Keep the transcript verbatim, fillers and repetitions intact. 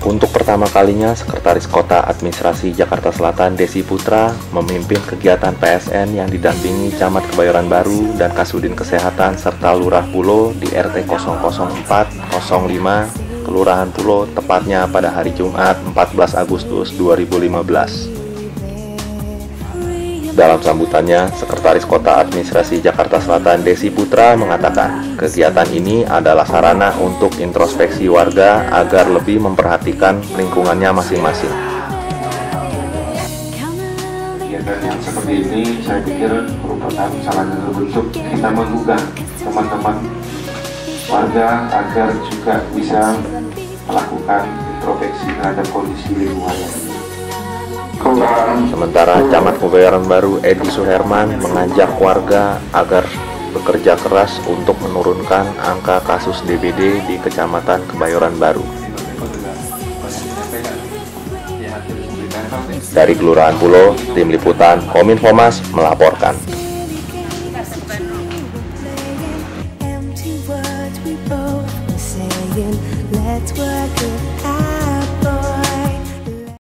Untuk pertama kalinya, Sekretaris Kota Administrasi Jakarta Selatan Desi Putra memimpin kegiatan P S N yang didampingi Camat Kebayoran Baru dan Kasudin Kesehatan serta Lurah Pulo di R T nol nol empat nol lima Kelurahan Pulo, tepatnya pada hari Jumat empat belas Agustus dua ribu lima belas. Dalam sambutannya, Sekretaris Kota Administrasi Jakarta Selatan Desi Putra mengatakan, kegiatan ini adalah sarana untuk introspeksi warga agar lebih memperhatikan lingkungannya masing-masing. Kegiatan yang seperti ini saya pikir merupakan salah satu bentuk kita menggugah teman-teman warga agar juga bisa melakukan introspeksi terhadap kondisi lingkungannya. Sementara Camat Kebayoran Baru Edi Suherman mengajak warga agar bekerja keras untuk menurunkan angka kasus D B D di Kecamatan Kebayoran Baru. Dari Kelurahan Pulo, Tim Liputan Kominfomas melaporkan. Let's work it